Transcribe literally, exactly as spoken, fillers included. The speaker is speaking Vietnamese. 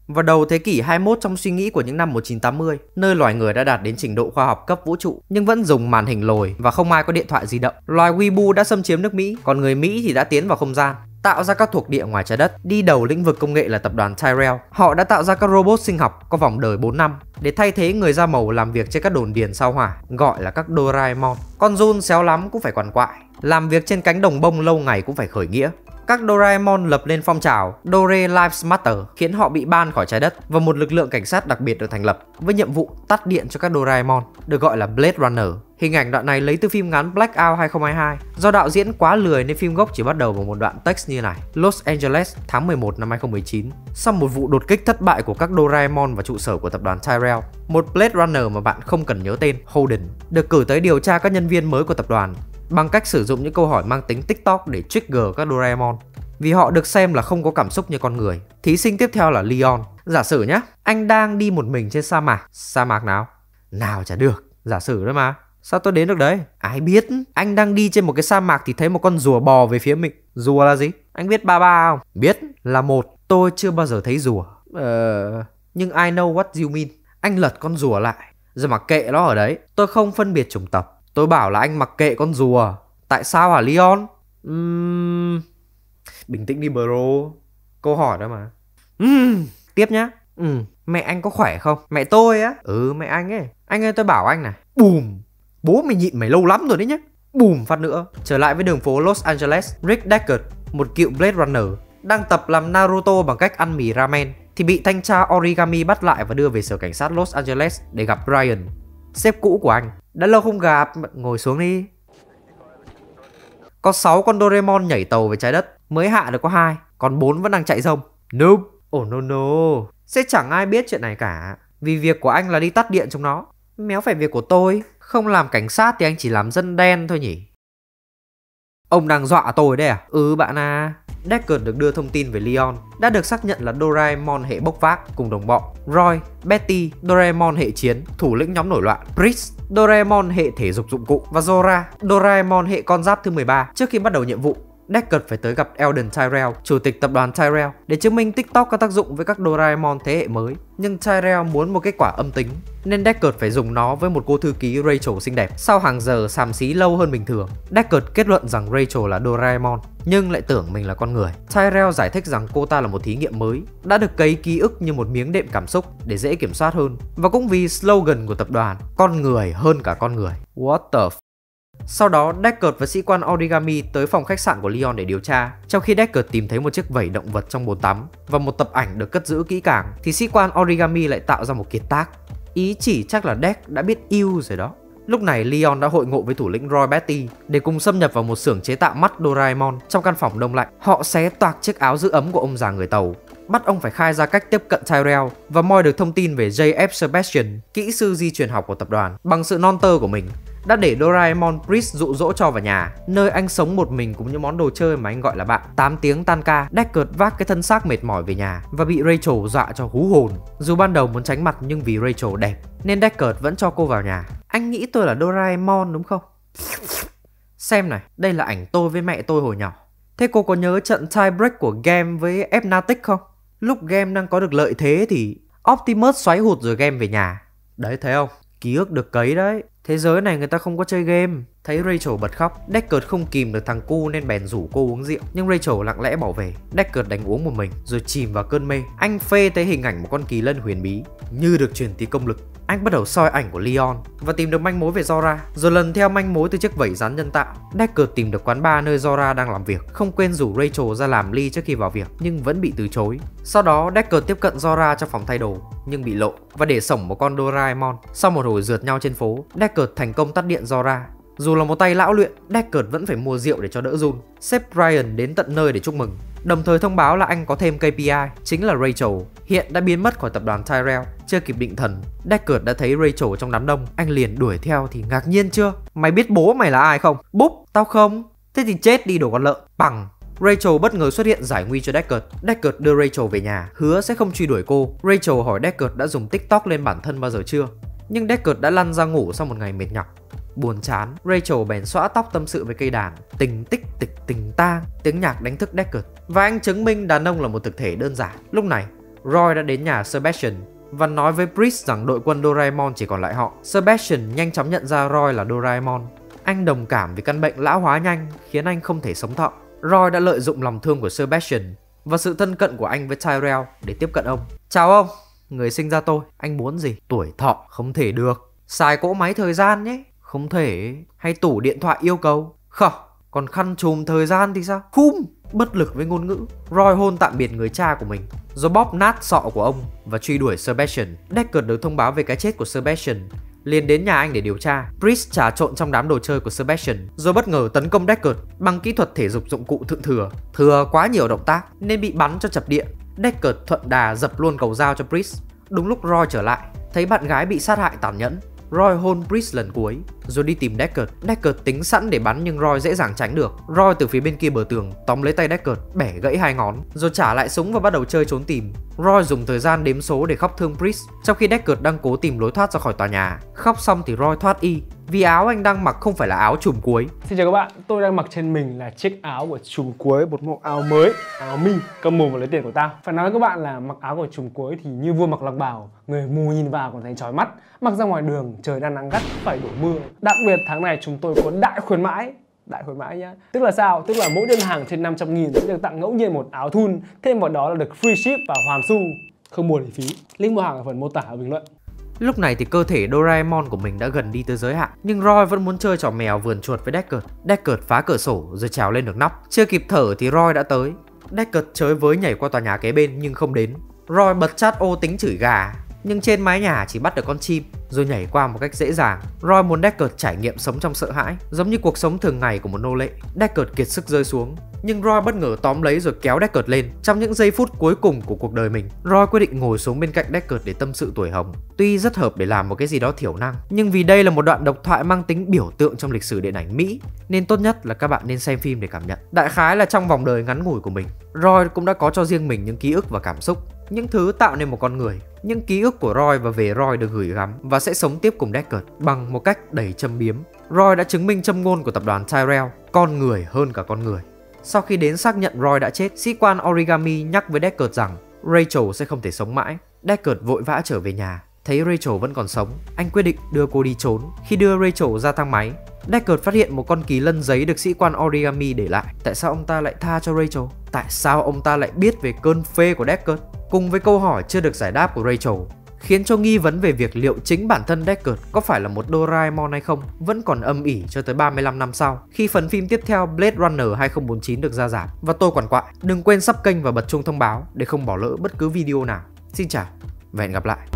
Vào đầu thế kỷ hai mươi mốt, trong suy nghĩ của những năm một nghìn chín trăm tám mươi, nơi loài người đã đạt đến trình độ khoa học cấp vũ trụ nhưng vẫn dùng màn hình lồi và không ai có điện thoại di động, loài Weeaboo đã xâm chiếm nước Mỹ, còn người Mỹ thì đã tiến vào không gian, tạo ra các thuộc địa ngoài trái đất. Đi đầu lĩnh vực công nghệ là tập đoàn Tyrell. Họ đã tạo ra các robot sinh học có vòng đời bốn năm để thay thế người da màu làm việc trên các đồn điền sao hỏa, gọi là các Doraemon. Con giun xéo lắm cũng phải quằn quại, làm việc trên cánh đồng bông lâu ngày cũng phải khởi nghĩa. Các Doraemon lập lên phong trào Dore Lives Matter, khiến họ bị ban khỏi trái đất, và một lực lượng cảnh sát đặc biệt được thành lập với nhiệm vụ tắt điện cho các Doraemon, được gọi là Blade Runner. Hình ảnh đoạn này lấy từ phim ngắn Blackout hai không hai hai. Do đạo diễn quá lười nên phim gốc chỉ bắt đầu bằng một đoạn text như này: Los Angeles, tháng mười một năm hai không một chín. Sau một vụ đột kích thất bại của các Doraemon vào trụ sở của tập đoàn Tyrell, một Blade Runner mà bạn không cần nhớ tên, Holden, được cử tới điều tra các nhân viên mới của tập đoàn bằng cách sử dụng những câu hỏi mang tính TikTok để trigger các Doraemon, vì họ được xem là không có cảm xúc như con người. Thí sinh tiếp theo là Leon. Giả sử nhá, anh đang đi một mình trên sa mạc. Sa mạc nào? Nào chả được, giả sử đấy mà. Sao tôi đến được đấy? Ai biết. Anh đang đi trên một cái sa mạc thì thấy một con rùa bò về phía mình. Rùa là gì? Anh biết ba ba không? Biết. Là một, tôi chưa bao giờ thấy rùa. Ờ... Nhưng I know what you mean. Anh lật con rùa lại, rồi mặc kệ nó ở đấy. Tôi không phân biệt chủng tộc. Tôi bảo là anh mặc kệ con rùa. Tại sao hả Leon? Uhm... Bình tĩnh đi bro. Câu hỏi đó mà. Uhm... Tiếp nhá. Ừ. Mẹ anh có khỏe không? Mẹ tôi á? Ừ, mẹ anh ấy. Anh ơi, tôi bảo anh này. Bùm. Bố mày nhịn mày lâu lắm rồi đấy nhá. Bùm phát nữa. Trở lại với đường phố Los Angeles, Rick Deckard, một cựu Blade Runner, đang tập làm Naruto bằng cách ăn mì ramen, thì bị thanh tra Origami bắt lại và đưa về sở cảnh sát Los Angeles để gặp Brian, sếp cũ của anh. Đã lâu không gặp, ngồi xuống đi. Có sáu con Doraemon nhảy tàu về trái đất, mới hạ được có hai, còn bốn vẫn đang chạy rông. Nope. Oh no no. Sẽ chẳng ai biết chuyện này cả, vì việc của anh là đi tắt điện chúng nó. Méo phải việc của tôi. Không làm cảnh sát thì anh chỉ làm dân đen thôi nhỉ? Ông đang dọa tôi đấy à? Ừ bạn à. Deckard được đưa thông tin về Leon đã được xác nhận là Doraemon hệ bốc vác cùng đồng bọn, Roy, Betty, Doraemon hệ chiến, thủ lĩnh nhóm nổi loạn, Pris, Doraemon hệ thể dục dụng cụ, và Zora, Doraemon hệ con giáp thứ mười ba. Trước khi bắt đầu nhiệm vụ, Deckard phải tới gặp Eldon Tyrell, chủ tịch tập đoàn Tyrell, để chứng minh TikTok có tác dụng với các Doraemon thế hệ mới. Nhưng Tyrell muốn một kết quả âm tính, nên Deckard phải dùng nó với một cô thư ký Rachel xinh đẹp. Sau hàng giờ xàm xí lâu hơn bình thường, Deckard kết luận rằng Rachel là Doraemon, nhưng lại tưởng mình là con người. Tyrell giải thích rằng cô ta là một thí nghiệm mới, đã được cấy ký ức như một miếng đệm cảm xúc để dễ kiểm soát hơn. Và cũng vì slogan của tập đoàn, con người hơn cả con người. What the f. Sau đó, Deckard và sĩ quan Origami tới phòng khách sạn của Leon để điều tra. Trong khi Deckard tìm thấy một chiếc vẩy động vật trong bồn tắm và một tập ảnh được cất giữ kỹ càng, thì sĩ quan Origami lại tạo ra một kiệt tác. Ý chỉ chắc là Deck đã biết yêu rồi đó. Lúc này Leon đã hội ngộ với thủ lĩnh Roy Betty để cùng xâm nhập vào một xưởng chế tạo mắt Doraemon trong căn phòng đông lạnh. Họ xé toạc chiếc áo giữ ấm của ông già người Tàu, bắt ông phải khai ra cách tiếp cận Tyrell và moi được thông tin về J F Sebastian, kỹ sư di truyền học của tập đoàn. Bằng sự non tơ của mình, đã để Doraemon Pris dụ dỗ cho vào nhà, nơi anh sống một mình cùng những món đồ chơi mà anh gọi là bạn. Tám tiếng tan ca, Deckard vác cái thân xác mệt mỏi về nhà và bị Rachel dọa cho hú hồn. Dù ban đầu muốn tránh mặt nhưng vì Rachel đẹp nên Deckard vẫn cho cô vào nhà. Anh nghĩ tôi là Doraemon đúng không? Xem này, đây là ảnh tôi với mẹ tôi hồi nhỏ. Thế cô có nhớ trận tie break của Game với Fnatic không? Lúc Game đang có được lợi thế thì Optimus xoáy hụt rồi Game về nhà. Đấy, thấy không? Ký ức được cấy đấy. Thế giới này người ta không có chơi game. Thấy Rachel bật khóc, Deckard không kìm được thằng cu nên bèn rủ cô uống rượu. Nhưng Rachel lặng lẽ bỏ về. Deckard đánh uống một mình rồi chìm vào cơn mê. Anh phê tới hình ảnh một con kỳ lân huyền bí như được truyền tí công lực. Anh bắt đầu soi ảnh của Leon và tìm được manh mối về Zora, rồi lần theo manh mối từ chiếc vẩy rắn nhân tạo. Deckard tìm được quán bar nơi Zora đang làm việc, không quên rủ Rachel ra làm ly trước khi vào việc nhưng vẫn bị từ chối. Sau đó Deckard tiếp cận Zora trong phòng thay đồ nhưng bị lộ và để sổng một con Doraemon. Sau một hồi rượt nhau trên phố, Deckard thành công tắt điện Zora. Dù là một tay lão luyện, Deckard vẫn phải mua rượu để cho đỡ run. Sếp Brian đến tận nơi để chúc mừng, đồng thời thông báo là anh có thêm K P I, chính là Rachel, hiện đã biến mất khỏi tập đoàn Tyrell. Chưa kịp định thần, Deckard đã thấy Rachel trong đám đông. Anh liền đuổi theo thì ngạc nhiên chưa? Mày biết bố mày là ai không? Búp, tao không. Thế thì chết đi đồ con lợn. Bằng. Rachel bất ngờ xuất hiện giải nguy cho Deckard. Deckard đưa Rachel về nhà, hứa sẽ không truy đuổi cô. Rachel hỏi Deckard đã dùng TikTok lên bản thân bao giờ chưa, nhưng Deckard đã lăn ra ngủ sau một ngày mệt nhọc. Buồn chán, Rachel bèn xõa tóc tâm sự với cây đàn. Tình tích tịch tình tang, tiếng nhạc đánh thức Deckard và anh chứng minh đàn ông là một thực thể đơn giản. Lúc này, Roy đã đến nhà Sebastian và nói với Brice rằng đội quân Doraemon chỉ còn lại họ. Sebastian nhanh chóng nhận ra Roy là Doraemon. Anh đồng cảm vì căn bệnh lão hóa nhanh khiến anh không thể sống thọ. Roy đã lợi dụng lòng thương của Sebastian và sự thân cận của anh với Tyrell để tiếp cận ông. Chào ông, người sinh ra tôi, anh muốn gì? Tuổi thọ, không thể được. Xài cỗ máy thời gian nhé, không thể. Hay tủ điện thoại yêu cầu, không. Còn khăn trùm thời gian thì sao? Khum. Bất lực với ngôn ngữ, Roy hôn tạm biệt người cha của mình, rồi bóp nát sọ của ông và truy đuổi Sebastian. Deckard được thông báo về cái chết của Sebastian, liền đến nhà anh để điều tra. Brice trà trộn trong đám đồ chơi của Sebastian, rồi bất ngờ tấn công Deckard bằng kỹ thuật thể dục dụng cụ thượng thừa. Thừa quá nhiều động tác nên bị bắn cho chập điện. Deckard thuận đà dập luôn cầu dao cho Brice. Đúng lúc Roy trở lại, thấy bạn gái bị sát hại tàn nhẫn, Roy hôn Brice lần cuối rồi đi tìm Deckard. Deckard tính sẵn để bắn nhưng Roy dễ dàng tránh được. Roy từ phía bên kia bờ tường tóm lấy tay Deckard, bẻ gãy hai ngón, rồi trả lại súng và bắt đầu chơi trốn tìm. Roy dùng thời gian đếm số để khóc thương Brice, trong khi Deckard đang cố tìm lối thoát ra khỏi tòa nhà. Khóc xong thì Roy thoát y, vì áo anh đang mặc không phải là áo trùm cuối. Xin chào các bạn, tôi đang mặc trên mình là chiếc áo của trùm cuối, một mẫu áo mới, áo mi, cơm mồm và lấy tiền của tao. Phải nói với các bạn là mặc áo của trùm cuối thì như vua mặc lọc bào, người mù nhìn vào còn thấy chói mắt. Mặc ra ngoài đường trời đang nắng gắt phải đổ mưa. Đặc biệt tháng này chúng tôi có đại khuyến mãi. Đại khuyến mãi nhá. Tức là sao? Tức là mỗi đơn hàng trên năm trăm nghìn sẽ được tặng ngẫu nhiên một áo thun, thêm vào đó là được free ship và hoàn xu, không mua lệ phí. Link mua hàng ở phần mô tả ở bình luận. Lúc này thì cơ thể Doraemon của mình đã gần đi tới giới hạn, nhưng Roy vẫn muốn chơi trò mèo vườn chuột với Deckard. Deckard phá cửa sổ rồi trèo lên được nóc. Chưa kịp thở thì Roy đã tới. Deckard chới với nhảy qua tòa nhà kế bên nhưng không đến. Roy bật chat ô tính chửi gà, nhưng trên mái nhà chỉ bắt được con chim rồi nhảy qua một cách dễ dàng. Roy muốn Deckard trải nghiệm sống trong sợ hãi, giống như cuộc sống thường ngày của một nô lệ. Deckard kiệt sức rơi xuống, nhưng Roy bất ngờ tóm lấy rồi kéo Deckard lên. Trong những giây phút cuối cùng của cuộc đời mình, Roy quyết định ngồi xuống bên cạnh Deckard để tâm sự tuổi hồng. Tuy rất hợp để làm một cái gì đó thiểu năng, nhưng vì đây là một đoạn độc thoại mang tính biểu tượng trong lịch sử điện ảnh Mỹ, nên tốt nhất là các bạn nên xem phim để cảm nhận. Đại khái là trong vòng đời ngắn ngủi của mình, Roy cũng đã có cho riêng mình những ký ức và cảm xúc, những thứ tạo nên một con người. Những ký ức của Roy và về Roy được gửi gắm và sẽ sống tiếp cùng Deckard bằng một cách đầy châm biếm. Roy đã chứng minh châm ngôn của tập đoàn Tyrell, con người hơn cả con người. Sau khi đến xác nhận Roy đã chết, sĩ quan Origami nhắc với Deckard rằng Rachel sẽ không thể sống mãi. Deckard vội vã trở về nhà, thấy Rachel vẫn còn sống, anh quyết định đưa cô đi trốn. Khi đưa Rachel ra thang máy, Deckard phát hiện một con kỳ lân giấy được sĩ quan Origami để lại. Tại sao ông ta lại tha cho Rachel? Tại sao ông ta lại biết về cơn phê của Deckard? Cùng với câu hỏi chưa được giải đáp của Rachel, khiến cho nghi vấn về việc liệu chính bản thân Deckard có phải là một Doraemon hay không vẫn còn âm ỉ cho tới ba mươi lăm năm sau, khi phần phim tiếp theo Blade Runner hai không bốn chín được ra rạp. Và tôi quản quại, đừng quên sub kênh và bật chuông thông báo để không bỏ lỡ bất cứ video nào. Xin chào và hẹn gặp lại.